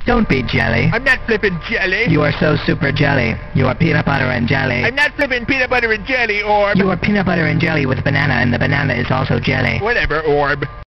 Don't be jelly. I'm not flipping jelly. You are so super jelly. You are peanut butter and jelly. I'm not flipping peanut butter and jelly, Orb. You are peanut butter and jelly with banana, and the banana is also jelly. Whatever, Orb.